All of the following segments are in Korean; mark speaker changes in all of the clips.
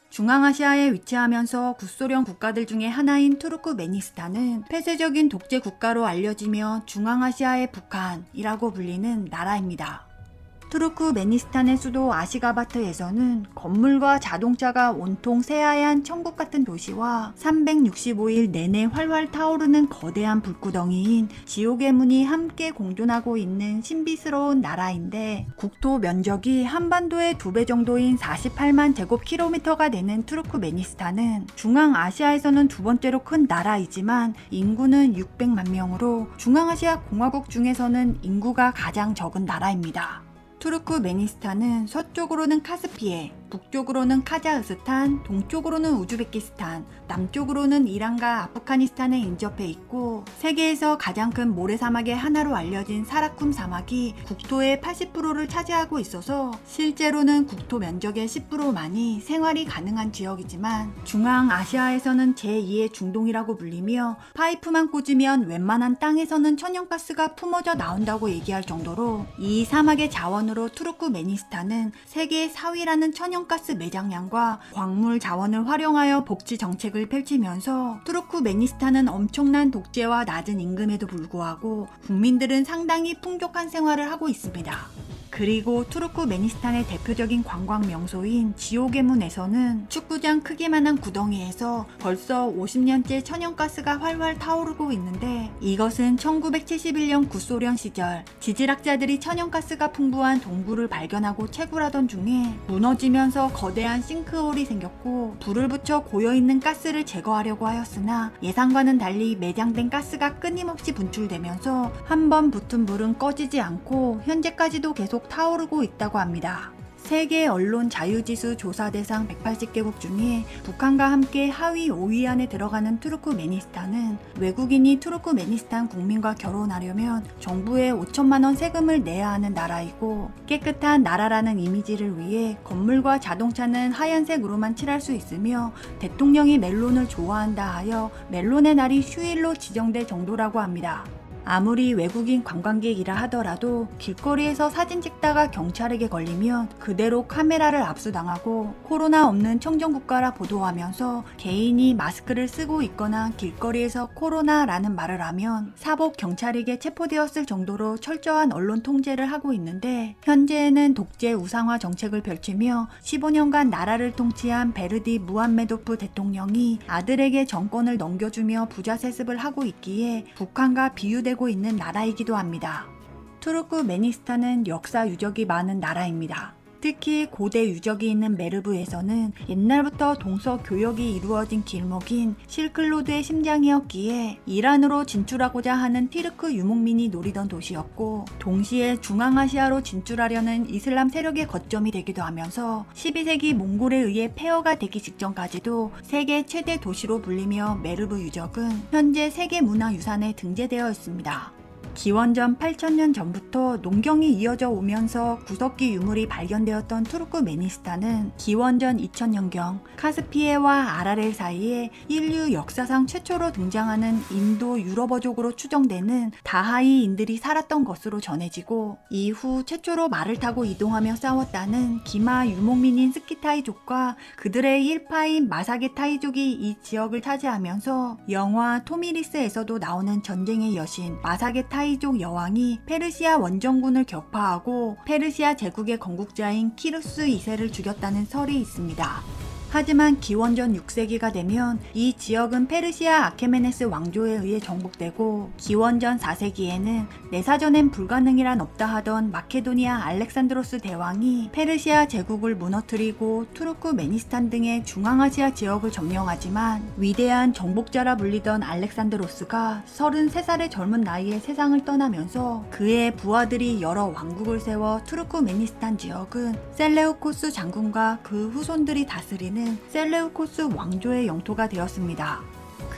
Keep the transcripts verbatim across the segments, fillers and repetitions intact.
Speaker 1: 중앙아시아에 위치하면서 구소련 국가들 중에 하나인 투르크메니스탄은 폐쇄적인 독재 국가로 알려지며 중앙아시아의 북한이라고 불리는 나라입니다. 투르크메니스탄의 수도 아시가바트에서는 건물과 자동차가 온통 새하얀 천국 같은 도시와 삼백육십오 일 내내 활활 타오르는 거대한 불구덩이인 지옥의 문이 함께 공존하고 있는 신비스러운 나라인데, 국토 면적이 한반도의 두 배 정도인 사십팔만 제곱킬로미터가 되는 투르크메니스탄은 중앙아시아에서는 두 번째로 큰 나라이지만 인구는 육백만 명으로 중앙아시아 공화국 중에서는 인구가 가장 적은 나라입니다. 투르크메니스탄은 서쪽으로는 카스피해, 북쪽으로는 카자흐스탄, 동쪽으로는 우즈베키스탄, 남쪽으로는 이란과 아프가니스탄에 인접해 있고, 세계에서 가장 큰 모래사막의 하나로 알려진 사라쿰 사막이 국토의 팔십 퍼센트를 차지하고 있어서 실제로는 국토 면적의 십 퍼센트만이 생활이 가능한 지역이지만, 중앙아시아에서는 제이의 중동이라고 불리며 파이프만 꽂으면 웬만한 땅에서는 천연가스가 품어져 나온다고 얘기할 정도로 이 사막의 자원으로 투르크메니스탄은 세계 사 위라는 천연 가스 매장량과 광물 자원을 활용하여 복지 정책을 펼치면서 투르크메니스탄은 엄청난 독재와 낮은 임금에도 불구하고 국민들은 상당히 풍족한 생활을 하고 있습니다. 그리고 투르크메니스탄의 대표적인 관광 명소인 지옥의 문에서는 축구장 크기만한 구덩이에서 벌써 오십 년째 천연가스가 활활 타오르고 있는데, 이것은 천구백칠십일 년 구소련 시절 지질학자들이 천연가스가 풍부한 동굴을 발견하고 채굴하던 중에 무너지면서 거대한 싱크홀이 생겼고, 불을 붙여 고여있는 가스를 제거하려고 하였으나 예상과는 달리 매장된 가스가 끊임없이 분출되면서 한번 붙은 불은 꺼지지 않고 현재까지도 계속 타오르고 있다고 합니다. 세계 언론 자유지수 조사 대상 백팔십 개국 중에 북한과 함께 하위 오 위 안에 들어가는 투르크메니스탄은 외국인이 투르크메니스탄 국민과 결혼하려면 정부에 오천만 원 세금을 내야 하는 나라이고, 깨끗한 나라라는 이미지를 위해 건물과 자동차는 하얀색으로만 칠할 수 있으며 대통령이 멜론을 좋아한다 하여 멜론의 날이 휴일로 지정될 정도라고 합니다. 아무리 외국인 관광객이라 하더라도 길거리에서 사진 찍다가 경찰에게 걸리면 그대로 카메라를 압수당하고, 코로나 없는 청정국가라 보도하면서 개인이 마스크를 쓰고 있거나 길거리에서 코로나라는 말을 하면 사복 경찰에게 체포되었을 정도로 철저한 언론 통제를 하고 있는데, 현재에는 독재 우상화 정책을 펼치며 십오 년간 나라를 통치한 베르디 무함메도프 대통령이 아들에게 정권을 넘겨주며 부자 세습을 하고 있기에 북한과 비유되고 있는 나라이기도 합니다. 투르크메니스탄은 역사 유적이 많은 나라입니다. 특히 고대 유적이 있는 메르브에서는 옛날부터 동서 교역이 이루어진 길목인 실클로드의 심장이었기에 이란으로 진출하고자 하는 티르크 유목민이 노리던 도시였고, 동시에 중앙아시아로 진출하려는 이슬람 세력의 거점이 되기도 하면서 십이 세기 몽골에 의해 폐허가 되기 직전까지도 세계 최대 도시로 불리며 메르브 유적은 현재 세계문화유산에 등재되어 있습니다. 기원전 팔천 년 전부터 농경이 이어져 오면서 구석기 유물이 발견되었던 투르크메니스탄은 기원전 이천 년경 카스피해와 아라렐 사이에 인류 역사상 최초로 등장하는 인도 유럽어족으로 추정되는 다하이인들이 살았던 것으로 전해지고, 이후 최초로 말을 타고 이동하며 싸웠다는 기마 유목민인 스키타이족과 그들의 일파인 마사게타이족이 이 지역을 차지하면서 영화 토미리스에서도 나오는 전쟁의 여신 마사게타이 타이족 여왕이 페르시아 원정군을 격파하고 페르시아 제국의 건국자인 키루스 이 세를 죽였다는 설이 있습니다. 하지만 기원전 육 세기가 되면 이 지역은 페르시아 아케메네스 왕조에 의해 정복되고, 기원전 사 세기에는 내 사전엔 불가능이란 없다 하던 마케도니아 알렉산드로스 대왕이 페르시아 제국을 무너뜨리고 투르크메니스탄 등의 중앙아시아 지역을 점령하지만, 위대한 정복자라 불리던 알렉산드로스가 서른세 살의 젊은 나이에 세상을 떠나면서 그의 부하들이 여러 왕국을 세워 투르크메니스탄 지역은 셀레우코스 장군과 그 후손들이 다스리는 셀레우코스 왕조의 영토가 되었습니다.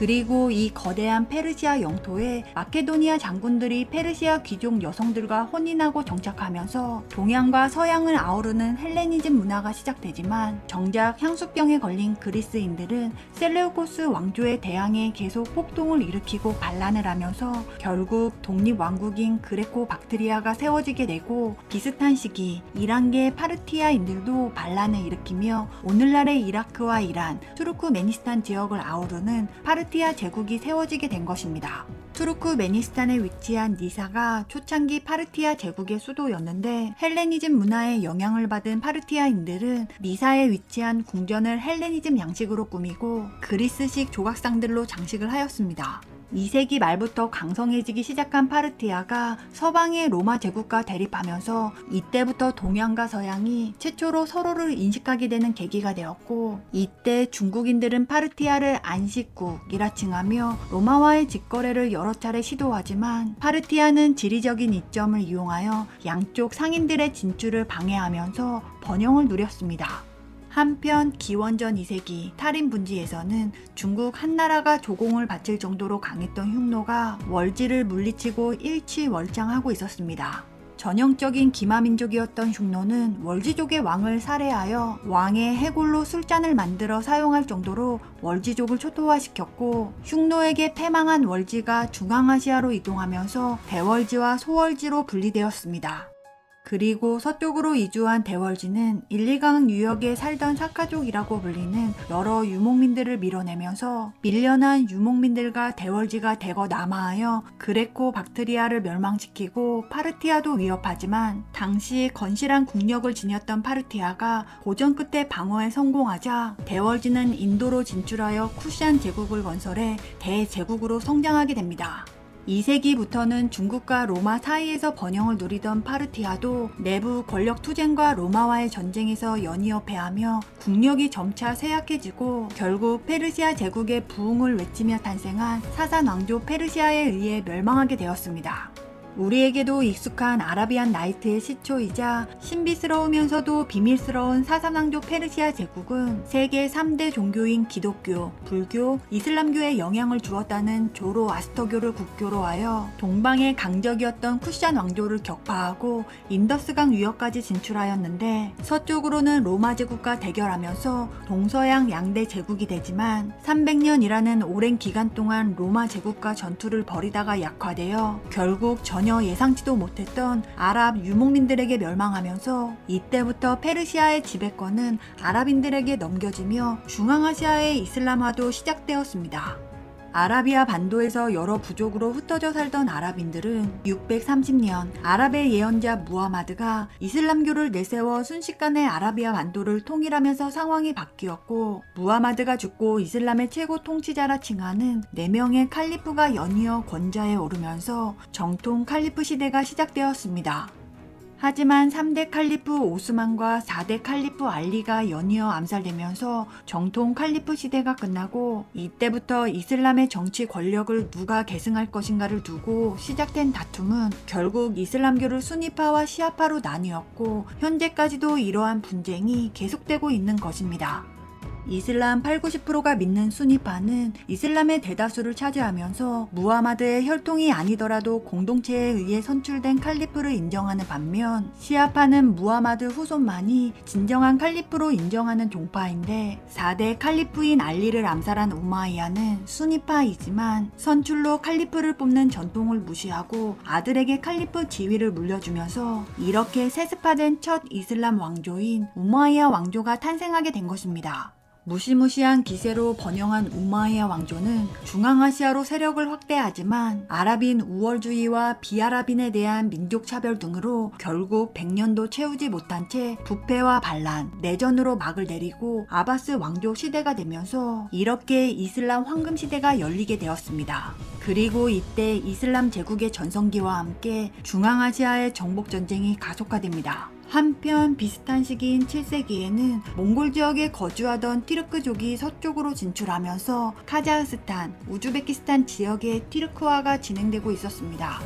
Speaker 1: 그리고 이 거대한 페르시아 영토에 마케도니아 장군들이 페르시아 귀족 여성들과 혼인하고 정착하면서 동양과 서양을 아우르는 헬레니즘 문화가 시작되지만, 정작 향수병에 걸린 그리스인들은 셀레우코스 왕조에 대항해 계속 폭동을 일으키고 반란을 하면서 결국 독립왕국인 그레코 박트리아가 세워지게 되고, 비슷한 시기 이란계 파르티아인들도 반란을 일으키며 오늘날의 이라크와 이란, 투르크메니스탄 지역을 아우르는 파르티아 제국이 세워지게 된 것입니다. 투르크메니스탄에 위치한 니사가 초창기 파르티아 제국의 수도였는데, 헬레니즘 문화에 영향을 받은 파르티아인들은 니사에 위치한 궁전을 헬레니즘 양식으로 꾸미고 그리스식 조각상들로 장식을 하였습니다. 이 세기 말부터 강성해지기 시작한 파르티아가 서방의 로마 제국과 대립하면서 이때부터 동양과 서양이 최초로 서로를 인식하게 되는 계기가 되었고, 이때 중국인들은 파르티아를 안식국이라 칭하며 로마와의 직거래를 여러 차례 시도하지만, 파르티아는 지리적인 이점을 이용하여 양쪽 상인들의 진출을 방해하면서 번영을 누렸습니다. 한편 기원전 이 세기 탈인 분지에서는 중국 한나라가 조공을 바칠 정도로 강했던 흉노가 월지를 물리치고 일취월장하고 있었습니다. 전형적인 기마민족이었던 흉노는 월지족의 왕을 살해하여 왕의 해골로 술잔을 만들어 사용할 정도로 월지족을 초토화시켰고, 흉노에게 패망한 월지가 중앙아시아로 이동하면서 대월지와 소월지로 분리되었습니다. 그리고 서쪽으로 이주한 대월지는 일리강 유역에 살던 사카족이라고 불리는 여러 유목민들을 밀어내면서 밀려난 유목민들과 대월지가 대거 남하하여 그레코 박트리아를 멸망시키고 파르티아도 위협하지만, 당시 건실한 국력을 지녔던 파르티아가 고전 끝에 방어에 성공하자 대월지는 인도로 진출하여 쿠시안 제국을 건설해 대제국으로 성장하게 됩니다. 이 세기부터는 중국과 로마 사이에서 번영을 누리던 파르티아도 내부 권력 투쟁과 로마와의 전쟁에서 연이어 패하며 국력이 점차 쇠약해지고, 결국 페르시아 제국의 부흥을 외치며 탄생한 사산 왕조 페르시아에 의해 멸망하게 되었습니다. 우리에게도 익숙한 아라비안 나이트의 시초이자 신비스러우면서도 비밀스러운 사산왕조 페르시아 제국은 세계 삼 대 종교인 기독교, 불교, 이슬람교에 영향을 주었다는 조로아스터교를 국교로 하여 동방의 강적이었던 쿠시안 왕조를 격파하고 인더스강 유역까지 진출하였는데, 서쪽으로는 로마 제국과 대결하면서 동서양 양대 제국이 되지만, 삼백 년이라는 오랜 기간 동안 로마 제국과 전투를 벌이다가 약화되어 결국 전 전혀 예상치도 못했던 아랍 유목민들에게 멸망하면서 이때부터 페르시아의 지배권은 아랍인들에게 넘겨지며 중앙아시아의 이슬람화도 시작되었습니다. 아라비아 반도에서 여러 부족으로 흩어져 살던 아랍인들은 육백삼십 년 아랍의 예언자 무하마드가 이슬람교를 내세워 순식간에 아라비아 반도를 통일하면서 상황이 바뀌었고, 무하마드가 죽고 이슬람의 최고 통치자라 칭하는 네 명의 칼리프가 연이어 권좌에 오르면서 정통 칼리프 시대가 시작되었습니다. 하지만 삼 대 칼리프 오스만과 사 대 칼리프 알리가 연이어 암살되면서 정통 칼리프 시대가 끝나고, 이때부터 이슬람의 정치 권력을 누가 계승할 것인가를 두고 시작된 다툼은 결국 이슬람교를 수니파와 시아파로 나뉘었고, 현재까지도 이러한 분쟁이 계속되고 있는 것입니다. 이슬람 팔, 구십 퍼센트가 믿는 수니파는 이슬람의 대다수를 차지하면서 무하마드의 혈통이 아니더라도 공동체에 의해 선출된 칼리프를 인정하는 반면, 시아파는 무하마드 후손만이 진정한 칼리프로 인정하는 종파인데, 사 대 칼리프인 알리를 암살한 우마이야는 수니파이지만 선출로 칼리프를 뽑는 전통을 무시하고 아들에게 칼리프 지위를 물려주면서 이렇게 세습화된 첫 이슬람 왕조인 우마이야 왕조가 탄생하게 된 것입니다. 무시무시한 기세로 번영한 우마이야 왕조는 중앙아시아로 세력을 확대하지만 아랍인 우월주의와 비아랍인에 대한 민족차별 등으로 결국 백 년도 채우지 못한 채 부패와 반란, 내전으로 막을 내리고 아바스 왕조 시대가 되면서 이렇게 이슬람 황금 시대가 열리게 되었습니다. 그리고 이때 이슬람 제국의 전성기와 함께 중앙아시아의 정복전쟁이 가속화됩니다. 한편 비슷한 시기인 칠 세기에는 몽골 지역에 거주하던 티르크족이 서쪽으로 진출하면서 카자흐스탄, 우즈베키스탄 지역의 티르크화가 진행되고 있었습니다.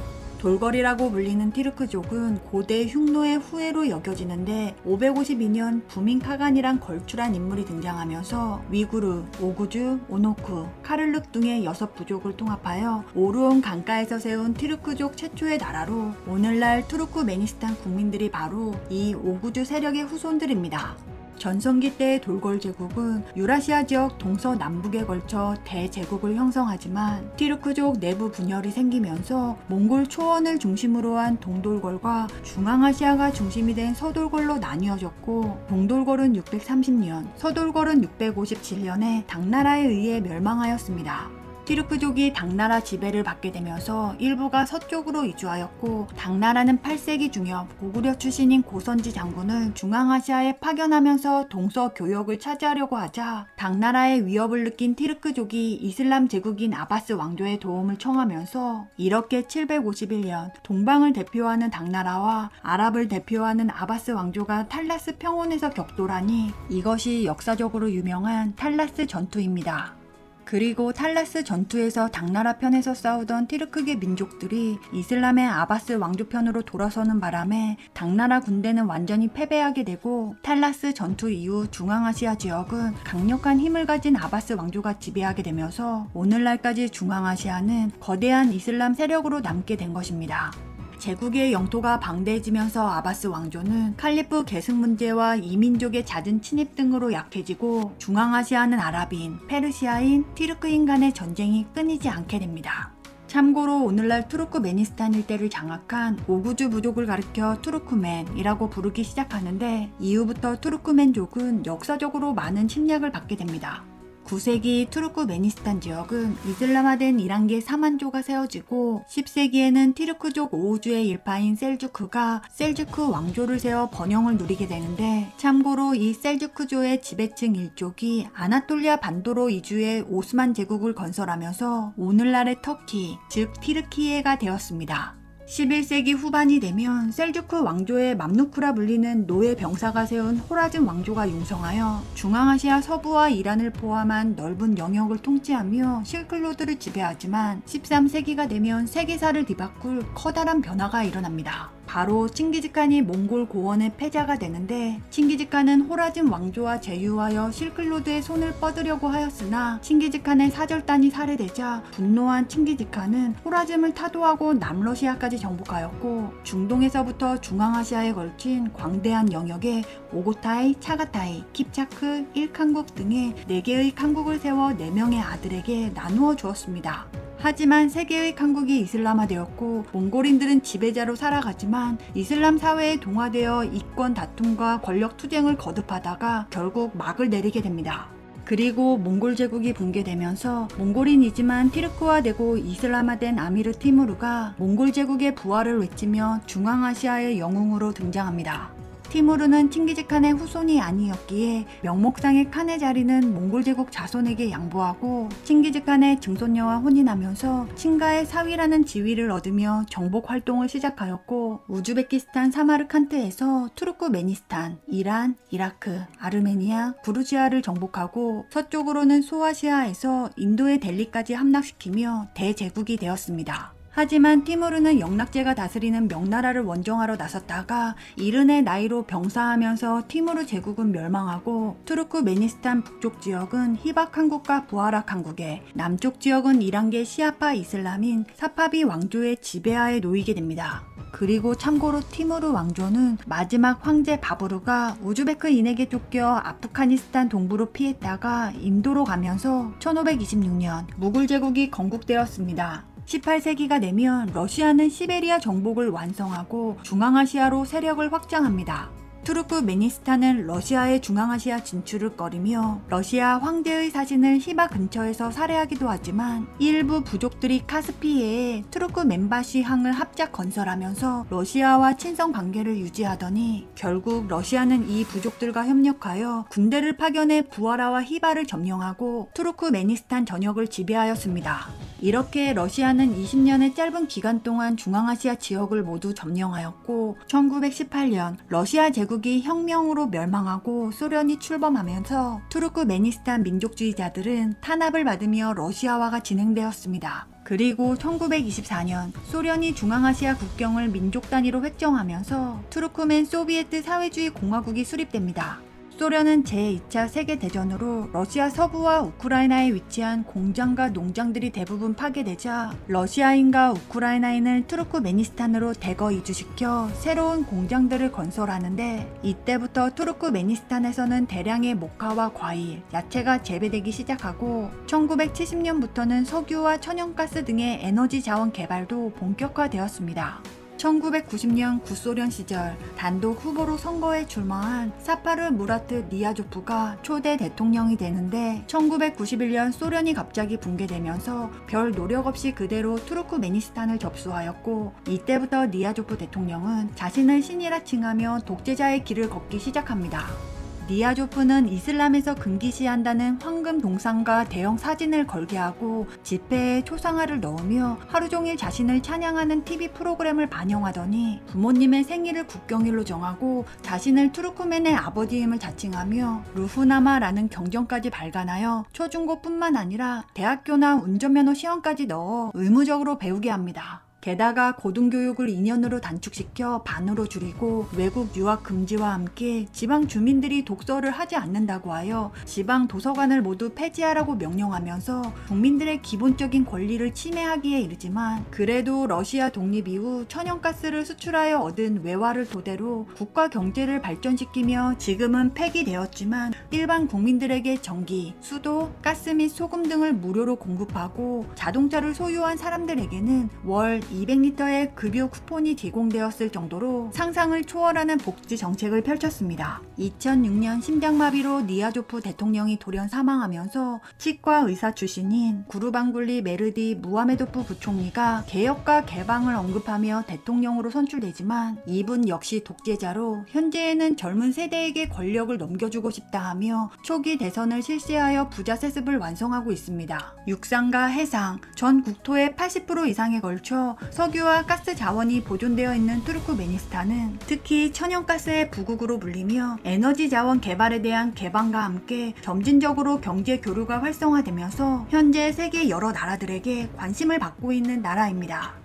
Speaker 1: 돌궐이라고 불리는 티르크족은 고대 흉노의 후예로 여겨지는데 오백오십이 년 부민 카간이란 걸출한 인물이 등장하면서 위구르, 오구주, 오노쿠, 카를룩 등의 여섯 부족을 통합하여 오르온 강가에서 세운 티르크족 최초의 나라로 오늘날 투르크메니스탄 국민들이 바로 이 오구주 세력의 후손들입니다. 전성기 때의 돌궐 제국은 유라시아 지역 동서남북에 걸쳐 대제국을 형성하지만 티르크족 내부 분열이 생기면서 몽골 초원을 중심으로 한 동돌궐과 중앙아시아가 중심이 된 서돌궐로 나뉘어졌고 동돌궐은 육백삼십 년, 서돌궐은 육백오십칠 년에 당나라에 의해 멸망하였습니다. 티르크족이 당나라 지배를 받게 되면서 일부가 서쪽으로 이주하였고 당나라는 팔 세기 중엽 고구려 출신인 고선지 장군을 중앙아시아에 파견하면서 동서교역을 차지하려고 하자 당나라의 위협을 느낀 티르크족이 이슬람 제국인 아바스 왕조의 도움을 청하면서 이렇게 칠백오십일 년 동방을 대표하는 당나라와 아랍을 대표하는 아바스 왕조가 탈라스 평원에서 격돌하니 이것이 역사적으로 유명한 탈라스 전투입니다. 그리고 탈라스 전투에서 당나라 편에서 싸우던 티르크계 민족들이 이슬람의 아바스 왕조 편으로 돌아서는 바람에 당나라 군대는 완전히 패배하게 되고 탈라스 전투 이후 중앙아시아 지역은 강력한 힘을 가진 아바스 왕조가 지배하게 되면서 오늘날까지 중앙아시아는 거대한 이슬람 세력으로 남게 된 것입니다. 제국의 영토가 방대해지면서 아바스 왕조는 칼리프 계승 문제와 이민족의 잦은 침입 등으로 약해지고 중앙아시아는 아랍인, 페르시아인, 티르크인 간의 전쟁이 끊이지 않게 됩니다. 참고로 오늘날 투르크메니스탄 일대를 장악한 오구주 부족을 가리켜 투르크맨이라고 부르기 시작하는데 이후부터 투르크맨족은 역사적으로 많은 침략을 받게 됩니다. 구 세기 투르크메니스탄 지역은 이슬람화된 이란계 사만조가 세워지고 십 세기에는 티르크족 오우주의 일파인 셀주크가 셀주크 왕조를 세워 번영을 누리게 되는데 참고로 이 셀주크조의 지배층 일족이 아나톨리아 반도로 이주해 오스만 제국을 건설하면서 오늘날의 터키, 즉 티르키예가 되었습니다. 십일 세기 후반이 되면 셀주크 왕조의 맘루크라 불리는 노예 병사가 세운 호라즘 왕조가 융성하여 중앙아시아 서부와 이란을 포함한 넓은 영역을 통치하며 실크로드를 지배하지만 십삼 세기가 되면 세계사를 뒤바꿀 커다란 변화가 일어납니다. 바로 칭기즈칸이 몽골 고원의 패자가 되는데 칭기즈칸은 호라즘 왕조와 제휴하여 실크로드의 손을 뻗으려고 하였으나 칭기즈칸의 사절단이 살해되자 분노한 칭기즈칸은 호라즘을 타도하고 남러시아까지 정복하였고 중동에서부터 중앙아시아에 걸친 광대한 영역에 오고타이, 차가타이, 킵차크, 일칸국 등의 네 개의 칸국을 세워 네 명의 아들에게 나누어 주었습니다. 하지만 세계의 칸국이 이슬람화되었고 몽골인들은 지배자로 살아가지만 이슬람 사회에 동화되어 이권 다툼과 권력 투쟁을 거듭하다가 결국 막을 내리게 됩니다. 그리고 몽골 제국이 붕괴되면서 몽골인이지만 티르크화되고 이슬람화된 아미르 티무르가 몽골 제국의 부활을 외치며 중앙아시아의 영웅으로 등장합니다. 티무르는 칭기즈칸의 후손이 아니었기에 명목상의 칸의 자리는 몽골 제국 자손에게 양보하고 칭기즈칸의 증손녀와 혼인하면서 칭가의 사위라는 지위를 얻으며 정복 활동을 시작하였고 우즈베키스탄 사마르칸트에서 투르크메니스탄, 이란, 이라크, 아르메니아, 구르지아를 정복하고 서쪽으로는 소아시아에서 인도의 델리까지 함락시키며 대제국이 되었습니다. 하지만 티무르는 영락제가 다스리는 명나라를 원정하러 나섰다가 이른의 나이로 병사하면서 티무르 제국은 멸망하고 투르크메니스탄 북쪽 지역은 히박 한국과 부하락 한국에, 남쪽 지역은 이란계 시아파 이슬람인 사파비 왕조의 지배하에 놓이게 됩니다. 그리고 참고로 티무르 왕조는 마지막 황제 바부르가 우즈베크인에게 쫓겨 아프가니스탄 동부로 피했다가 인도로 가면서 천오백이십육 년 무굴 제국이 건국되었습니다. 십팔 세기가 되면 러시아는 시베리아 정복을 완성하고 중앙아시아로 세력을 확장합니다. 투르크메니스탄은 러시아의 중앙아시아 진출을 꺼리며 러시아 황제의 사신을 히바 근처에서 살해하기도 하지만 일부 부족들이 카스피해에 투르크멘바시 항을 합작 건설하면서 러시아와 친선 관계를 유지하더니 결국 러시아는 이 부족들과 협력하여 군대를 파견해 부하라와 히바를 점령하고 투르크메니스탄 전역을 지배하였습니다. 이렇게 러시아는 이십 년의 짧은 기간 동안 중앙아시아 지역을 모두 점령하였고 천구백십팔 년 러시아 제국이 혁명으로 멸망하고 소련이 출범하면서 투르크메니스탄 민족주의자들은 탄압을 받으며 러시아화가 진행되었습니다. 그리고 천구백이십사 년 소련이 중앙아시아 국경을 민족 단위로 획정하면서 투르크멘 소비에트 사회주의 공화국이 수립됩니다. 소련은 제이 차 세계대전으로 러시아 서부와 우크라이나에 위치한 공장과 농장들이 대부분 파괴되자 러시아인과 우크라이나인을 투르크메니스탄으로 대거 이주시켜 새로운 공장들을 건설하는데, 이때부터 투르크메니스탄에서는 대량의 모카와 과일, 야채가 재배되기 시작하고 천구백칠십 년부터는 석유와 천연가스 등의 에너지 자원 개발도 본격화되었습니다. 천구백구십 년 구소련 시절 단독 후보로 선거에 출마한 사파르 무라트 니아조프가 초대 대통령이 되는데, 천구백구십일 년 소련이 갑자기 붕괴되면서 별 노력 없이 그대로 투르크메니스탄을 접수하였고, 이때부터 니아조프 대통령은 자신을 신이라 칭하며 독재자의 길을 걷기 시작합니다. 니아조프는 이슬람에서 금기시한다는 황금 동상과 대형 사진을 걸게 하고 집회에 초상화를 넣으며 하루 종일 자신을 찬양하는 티비 프로그램을 반영하더니, 부모님의 생일을 국경일로 정하고 자신을 투르크멘의 아버지임을 자칭하며 루후나마라는 경전까지 발간하여 초중고뿐만 아니라 대학교나 운전면허 시험까지 넣어 의무적으로 배우게 합니다. 게다가 고등교육을 이 년으로 단축시켜 반으로 줄이고 외국 유학 금지와 함께 지방 주민들이 독서를 하지 않는다고 하여 지방 도서관을 모두 폐지하라고 명령하면서 국민들의 기본적인 권리를 침해하기에 이르지만, 그래도 러시아 독립 이후 천연가스를 수출하여 얻은 외화를 토대로 국가 경제를 발전시키며 지금은 폐기되었지만 일반 국민들에게 전기, 수도, 가스 및 소금 등을 무료로 공급하고 자동차를 소유한 사람들에게는 월 이백 리터의 급유 쿠폰이 제공되었을 정도로 상상을 초월하는 복지 정책을 펼쳤습니다. 이천육 년 심장마비로 니아조프 대통령이 돌연 사망하면서 치과 의사 출신인 구르방굴리 메르디 무하메도프 부총리가 개혁과 개방을 언급하며 대통령으로 선출되지만, 이분 역시 독재자로 현재에는 젊은 세대에게 권력을 넘겨주고 싶다 하며 초기 대선을 실시하여 부자 세습을 완성하고 있습니다. 육상과 해상, 전 국토의 팔십 퍼센트 이상에 걸쳐 석유와 가스 자원이 보존되어 있는 투르크메니스탄은 특히 천연가스의 부국으로 불리며 에너지 자원 개발에 대한 개방과 함께 점진적으로 경제 교류가 활성화되면서 현재 세계 여러 나라들에게 관심을 받고 있는 나라입니다.